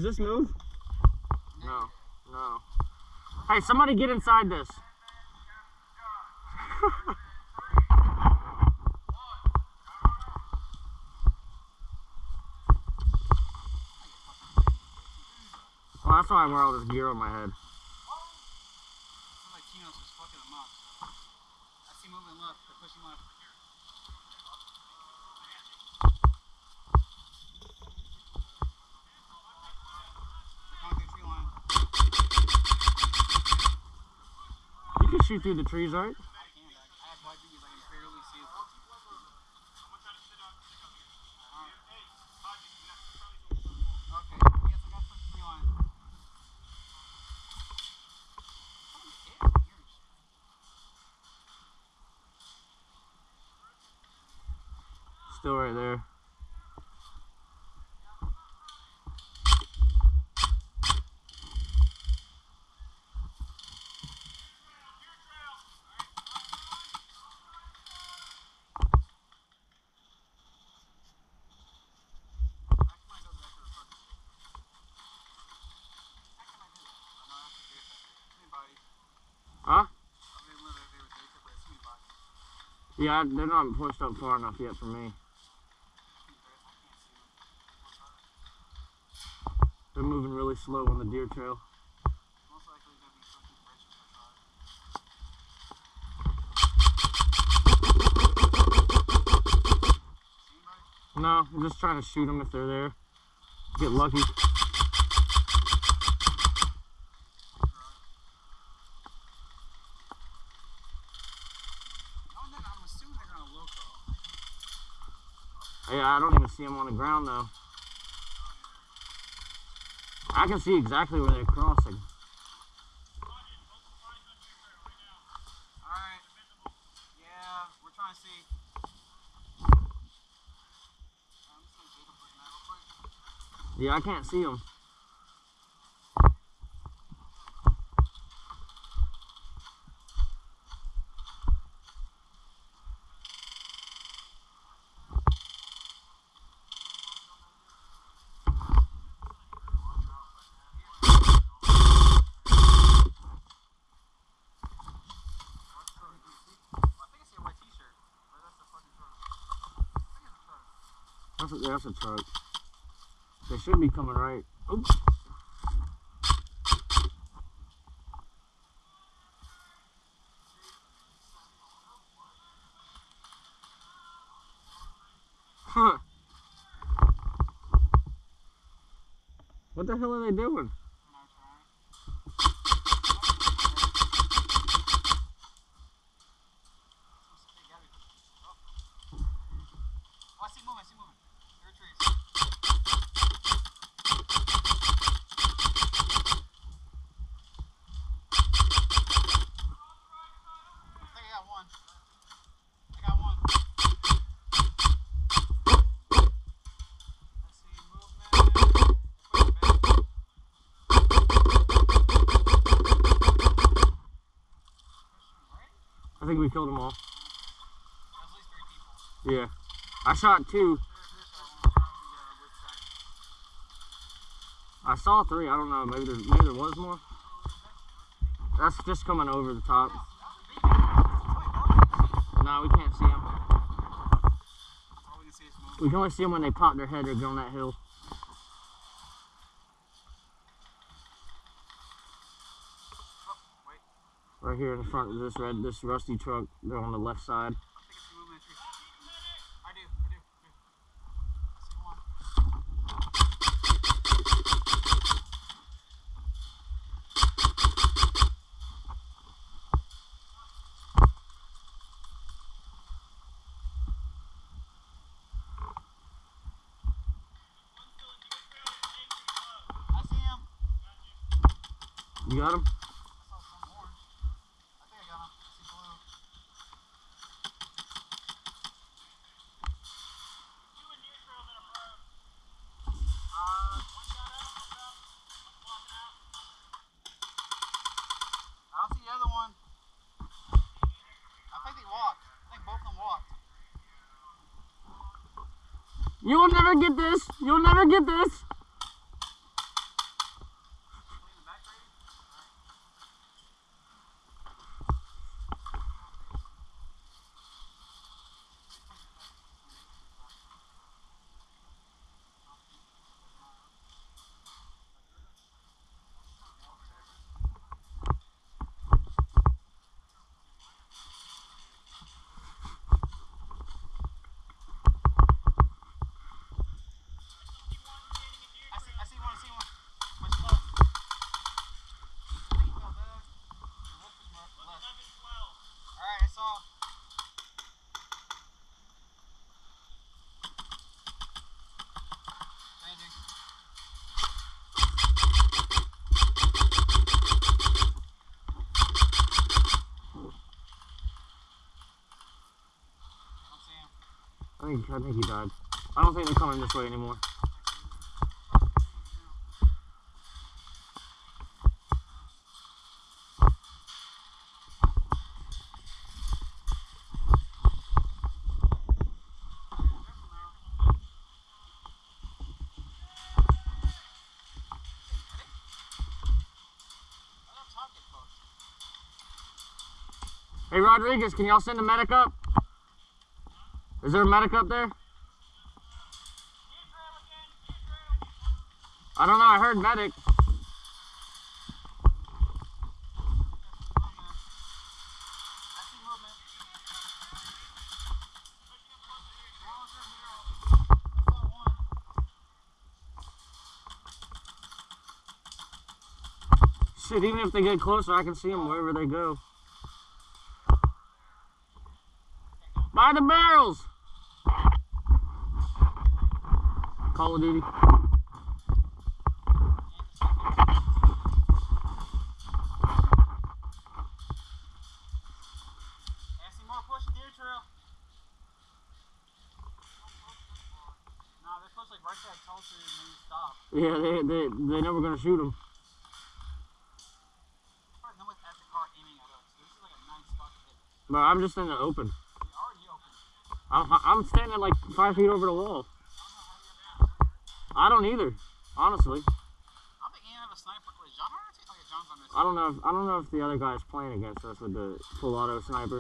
this move? No. No. Hey, somebody get inside this. Well, that's why I wear all this gear on my head. You can shoot through the trees, right? I can. I have white bees. I can barely see it. Okay. Yes, I got some tree line. Still right there. Huh? Yeah, they're not pushed up far enough yet for me. They're moving really slow on the deer trail. No, I'm just trying to shoot them if they're there. Get lucky. Yeah, I don't even see them on the ground though. I can see exactly where they're crossing. Alright. Yeah, we're trying to see. Yeah, I can't see them. That's a truck. They should be coming right. Oops. Huh. What the hell are they doing? I think we killed them all. At least 3 people. Yeah. I shot 2. I saw 3. I don't know. Maybe there was more. That's just coming over the top. No, we can't see them. We can only see them when they pop their head or go on that hill. Right here in the front of this rusty truck. They're on the left side. I do. See one. I see him. You got him? You'll never get this. You'll never get this. think he died. I don't think they're coming this way anymore. Hey Rodriguez, can y'all send a medic up? Is there a medic up there? I don't know, I heard medic. Shit, even if they get closer, I can see them wherever they go. By the barrels! Call of Duty. Yeah, they never gonna shoot him. But I'm just in the open. I'm standing like 5 feet over the wall. I don't either, honestly. I don't know if the other guy's playing against us with the full auto sniper.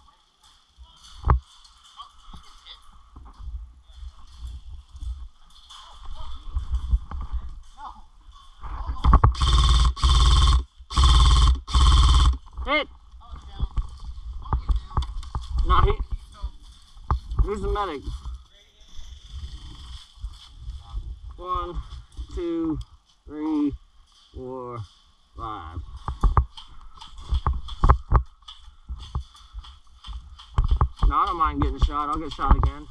Hit! Nah, who's the medic? 1, 2, 3, 4, 5. No, I don't mind getting shot. I'll get shot again.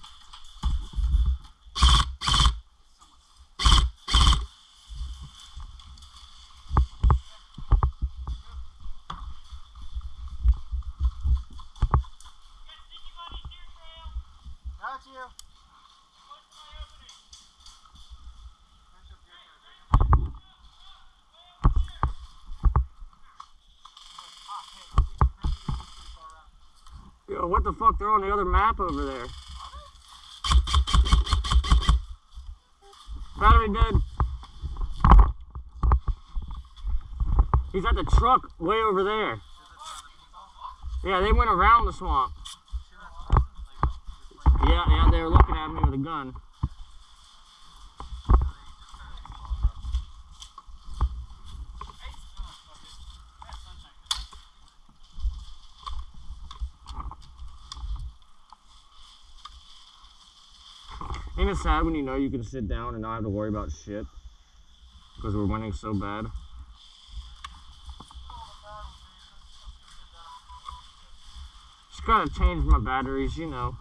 Yo, what the fuck? They're on the other map over there. Battery dead. He's at the truck way over there. Yeah, they went around the swamp. Yeah, they were looking at me with a gun. Ain't it sad when you know you can sit down and not have to worry about shit? Because we're winning so bad. Just gotta change my batteries, you know.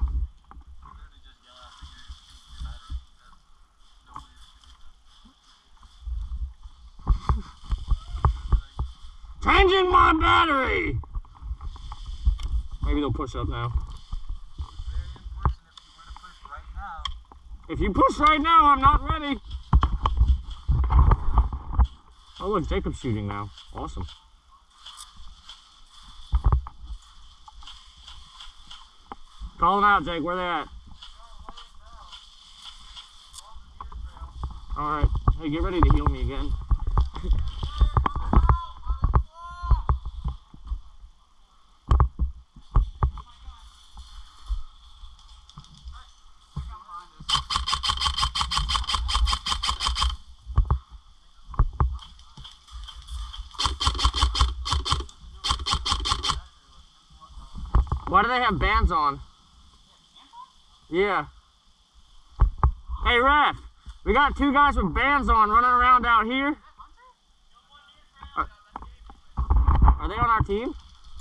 Changing my battery! Maybe they'll push up now. If you push right now, I'm not ready. Oh look, Jacob's shooting now. Awesome. Call them out, Jake. Where they at? Alright. Hey, get ready to heal me again. Why do they have bands on? Yeah. Hey, ref, we got 2 guys with bands on running around out here. Are they on our team?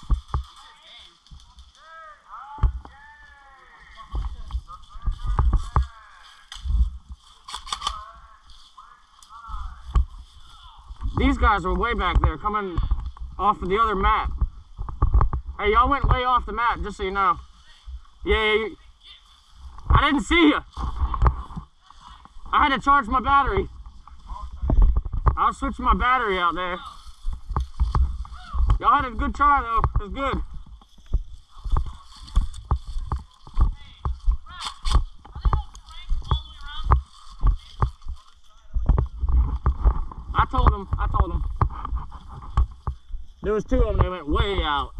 These guys are way back there coming off of the other map. Hey, y'all went way off the map, just so you know. Yeah. I didn't see you. I had to charge my battery. I'll switch my battery out there. Y'all had a good try though. It was good. I told him. There was two of them, they went way out.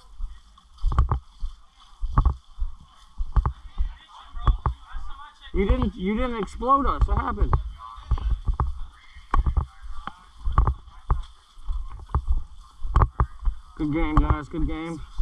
You didn't explode us. What happened? Good game, guys, good game.